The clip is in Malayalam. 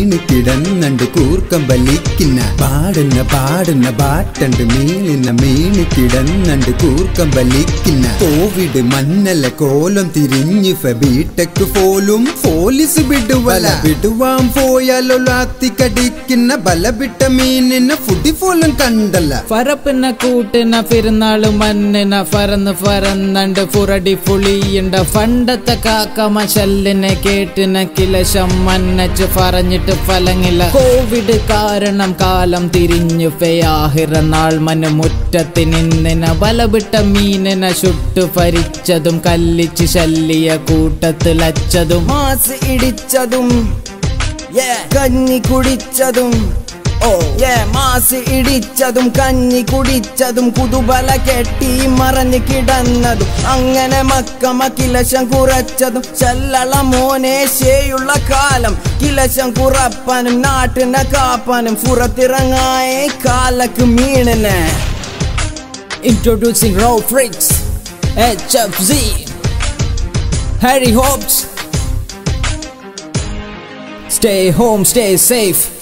മീന് കിടന്നണ്ട് കൂർക്കം വലിക്കുന്ന പാടുന്ന പാട്ടണ്ട് മീന് കിടന്നണ്ട് കൂർക്കം വലിക്കുന്ന കോവിഡ് മന്നല കോലം തിരിഞ്ഞ് ബിടെക് പോലും പോലീസ് വിടുവാൻ പോയാലോ ലാത്തിക്കടിക്കുന്ന ബലവിട്ട മീനിനെ ഫുഡി പോലും കണ്ടല്ല ഫറപ്പിന കൂട്ടിന പെരുന്നാള് മണ്ണിന ഫറന്നണ്ട് ഫുറടി പുളിയുണ്ട പണ്ടത്തെ കാക്ക മശല്ലിനെ കേട്ടിന കിലശം മന്നച്ച് പറഞ്ഞിട്ട് ഫലങ്ങില്ല കോവിഡ് കാരണം കാലം തിരിഞ്ഞു ഫയാഹിറ നാൾ മന് മുറ്റത്ത് നിന്നിന ബലവിട്ട മീനിനെ ചുട്ടു ഭരിച്ചതും കല്ലിച്ച് ശല്ലിയ കൂട്ടത്തിലച്ചതും മാസ് ഇടിച്ചതും കഞ്ഞി കുടിച്ചതും മാസ് ഇടിച്ചതും കഞ്ഞി കുടിച്ചതും കുതുബല കെട്ടി മറഞ്ഞു കിടന്നതും അങ്ങനെ മക്കമ കിലശം കുറച്ചതും ചല്ലള മോനെ ശേയുള്ള കാലം കിലശം കുറപ്പാനും നാട്ടിനെ കാപ്പാനും പുറത്തിറങ്ങായ കാലക്ക് മീണിനെ Introducing Raw Freaks HFZ Harry Hobbs. Stay home, stay safe.